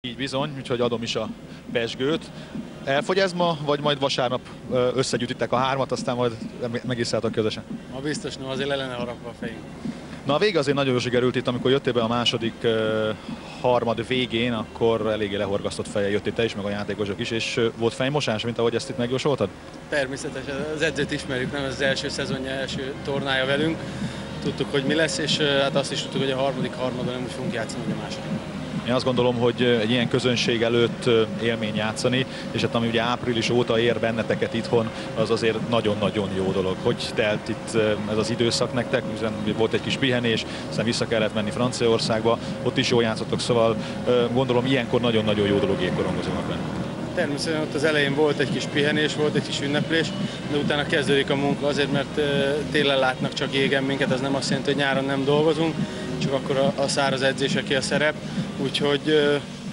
Így bizony, úgyhogy adom is a pezsgőt. Elfogy ez ma, vagy majd vasárnap összegyűjtitek a hármat, aztán majd megiszáltak közösen? Ma biztos nem, azért le lenne harapva a fejünk. Na a vége azért nagyon jól sikerült itt, amikor jöttél be a második harmad végén, akkor eléggé lehorgasztott fejjel jöttél te is, meg a játékosok is, és volt fejmosás, mint ahogy ezt itt megjósoltad? Természetesen az edzőt ismerjük, nem ez az első szezonja, első tornája velünk. Tudtuk, hogy mi lesz, és hát azt is tudtuk, hogy a harmadik harmadban nem úgy fogunk játszani, hogy a második. Én azt gondolom, hogy egy ilyen közönség előtt élmény játszani, és hát ami ugye április óta ér benneteket itthon, az azért nagyon-nagyon jó dolog. Hogy telt itt ez az időszak nektek? Volt egy kis pihenés, aztán vissza kellett menni Franciaországba, ott is jól játszottok, szóval gondolom ilyenkor nagyon-nagyon jó dolog jégkorongozónak lenni. Természetesen ott az elején volt egy kis pihenés, volt egy kis ünneplés, de utána kezdődik a munka azért, mert télen látnak csak jégen minket, az nem azt jelenti, hogy nyáron nem dolgozunk, csak akkor a száraz edzéseké a szerep, úgyhogy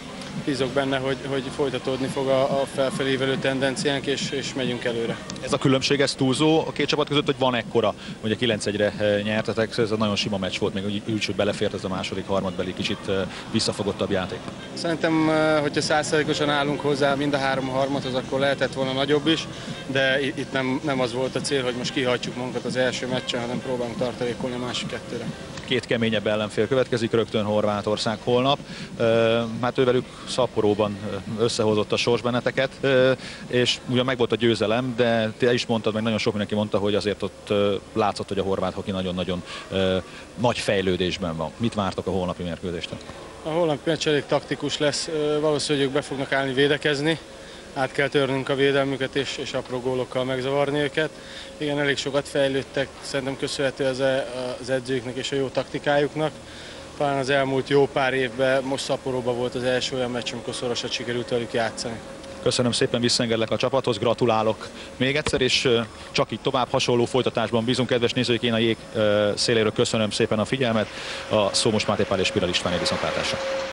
bízok benne, hogy folytatódni fog a felfelévelő tendenciánk, és megyünk előre. Ez a különbség, ez túlzó a két csapat között, hogy van ekkora, hogy a 9-1-re nyertetek, ez a nagyon sima meccs volt, még úgy, hogy belefért ez a második harmadbeli kicsit visszafogottabb játék. Szerintem, hogyha 100%-osan állunk hozzá mind a három harmadhoz, akkor lehetett volna nagyobb is, de itt nem az volt a cél, hogy most kihagyjuk magunkat az első meccsen, hanem próbálunk tartalékolni a másik kettőre. Két keményebb ellenfél következik, rögtön Horvátország holnap. Hát ővelük Szapporóban összehozott a sors benneteket, és ugyan megvolt a győzelem, de te is mondtad, meg nagyon sok mindenki mondta, hogy azért ott látszott, hogy a horvát hoki nagyon-nagyon nagy fejlődésben van. Mit vártok a holnapi mérkőzéstől? A holnapi meccs elég taktikus lesz, valószínűleg ők be fognak állni védekezni. Át kell törnünk a védelmüket, és apró gólokkal megzavarni őket. Igen, elég sokat fejlődtek, szerintem köszönhető az edzőknek és a jó taktikájuknak. Talán az elmúlt jó pár évben, most Szapporóban volt az első olyan meccs, amikor szorosat sikerült velük játszani. Köszönöm szépen, visszaengedlek a csapathoz, gratulálok még egyszer, és csak így tovább hasonló folytatásban bízunk. Kedves nézőik, én a jég széléről köszönöm szépen a figyelmet, a Szómos Máté Pál és Piral István viszontlátásra.